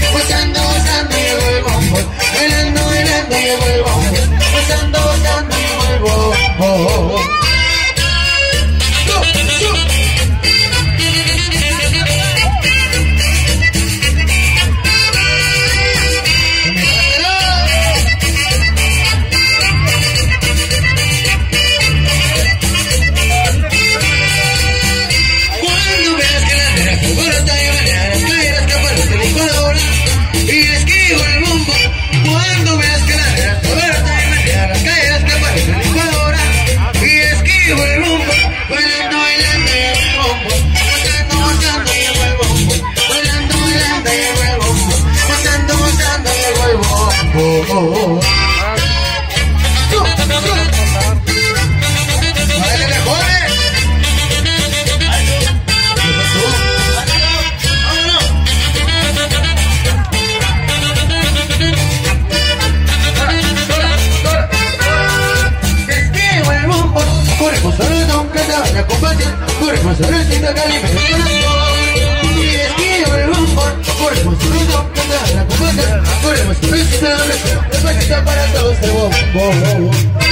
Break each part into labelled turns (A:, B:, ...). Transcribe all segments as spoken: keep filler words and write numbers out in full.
A: gozando, gozando llegó el bombo, bailando, bailando llegó el bombo, gozando, gozando llegó el bombo. Oh, oh, oh. Corre con solo que te vaya a acompañar, corre con solo si te calienta el corazón. Y esquiva el bombo, corre con solo que te vaya a acompañar, corre con solo si te calienta el para todos el bombo.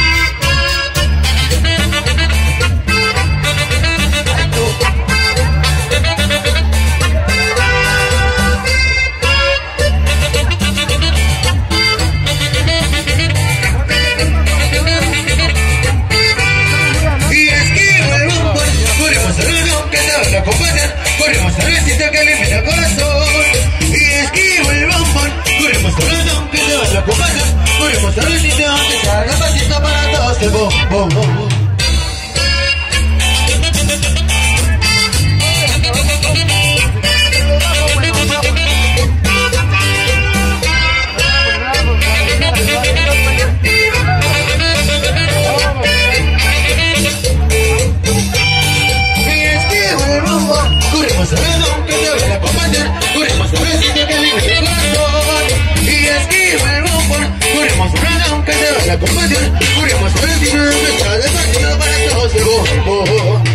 A: Corremos a ver si te calienta el corazón. Y esquivo el bombón. Corremos a ver si te vas a acompañar. Corremos a ver si te vas a echar la pasita para todos el bombón. Corremos a ver aunque te vaya a acompañar, corremos a ver si te calienta el corazón. Y esquiva el bombón, corremos a ver aunque te vaya a acompañar, corremos a ver si te vas a echar de partido para todos el bombo.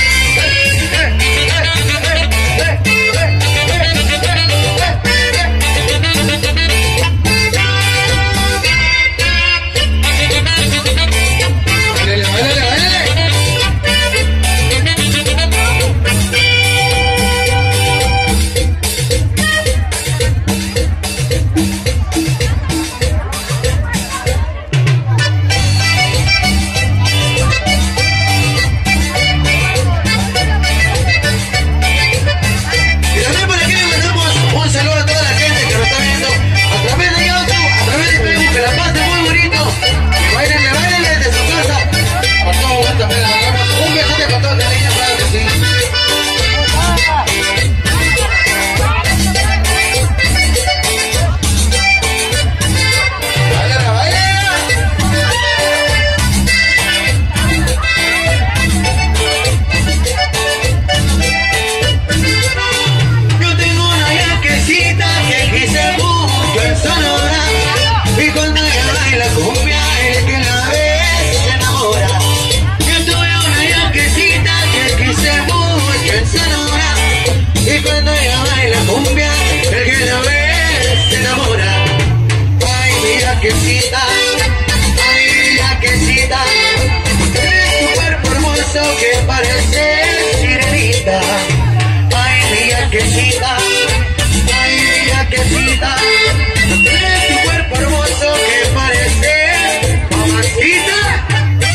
A: Yaquecita, ay yaquecita, tienes tu cuerpo hermoso que parece sirenita. Ay mi yaquecita, ay yaquecita, tienes tu cuerpo hermoso que parece mamacita.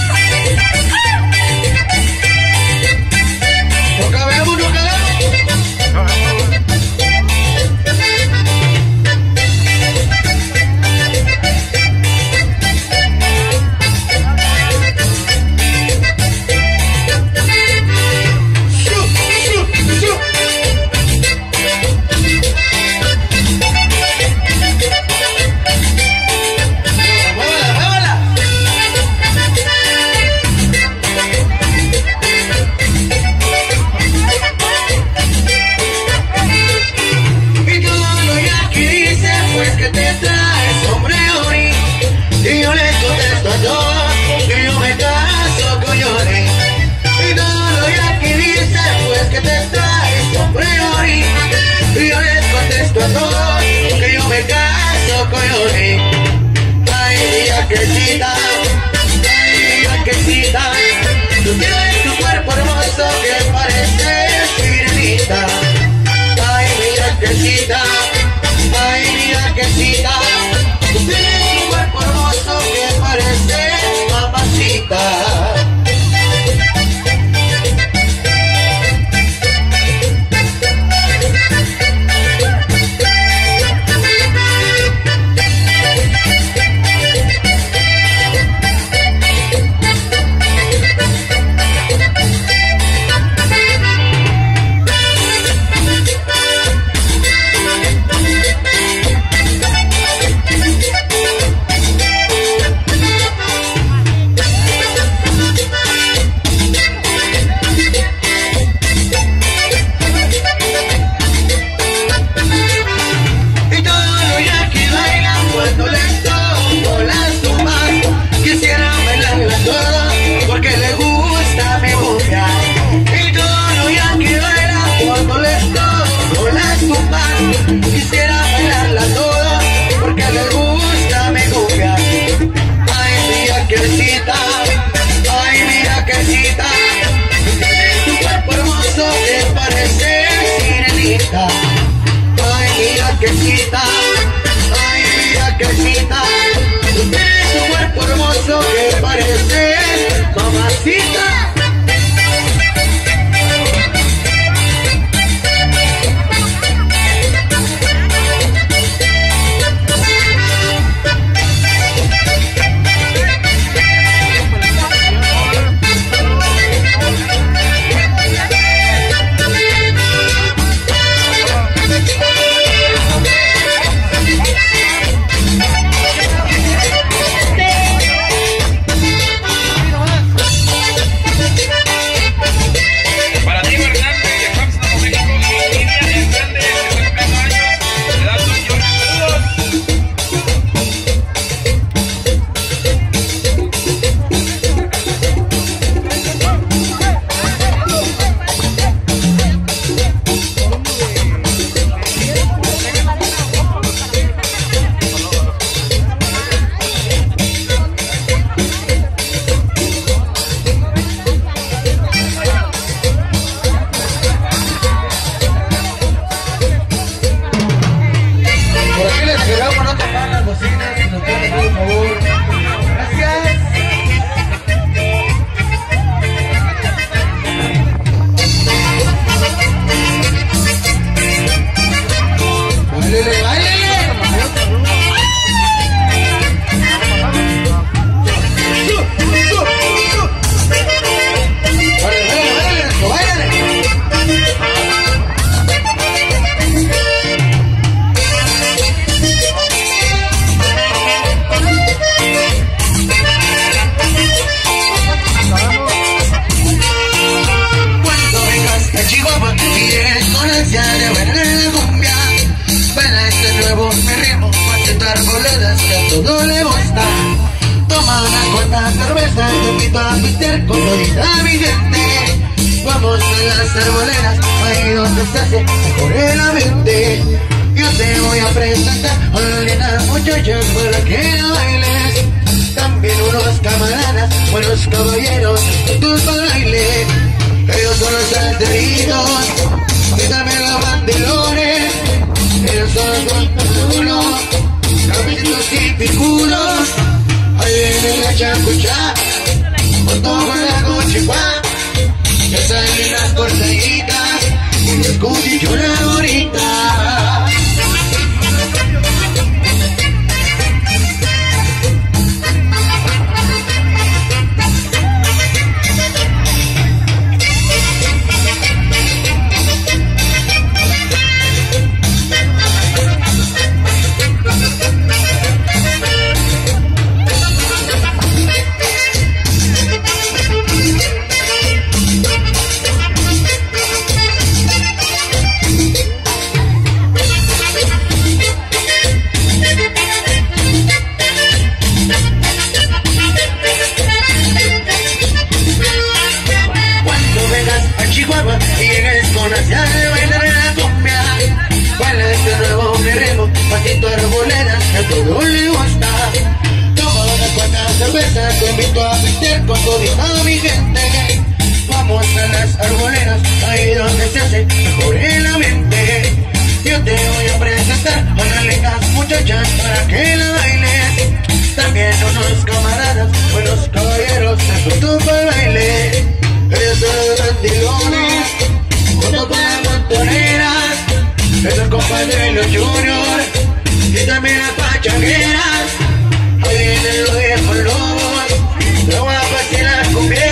A: No cabemos, no cabemos. yaquecita, ay mi yaquecita, tú tienes un cuerpo hermoso que parece mamacita. Todo le gusta. Toma una corta cerveza, te invito a pistear con todita mi gente. Vamos a las arboleras, ahí donde se hace mejor el ambiente. Yo te voy a presentar a una linda muchacha para que la bailes. También unos camaradas, buenos caballeros, tus bailes. Ellos son los salteritos, y también los bandilones. Ellos son los guantazulos, cabitos y picudos. Ahí viene la chacucha, con todo la cochipa. Ya salen las cortaditas, y los cuchillos ahorita. Todo le gusta. Toma una cuanta cerveza, te invito a pistear con toda mi gente. Vamos a las arboleras, ahí donde se hace mejor el ambiente. Yo te voy a presentar a unas lindas muchachas para que la bailes. También unos camaradas, buenos caballeros, junto para el baile. Ellos son los bandilones, junto con las montoneras. Esos compadres los juniors, y también las pachangueras. Ahí vienen los viejos lobos, las guapas y las cumbias.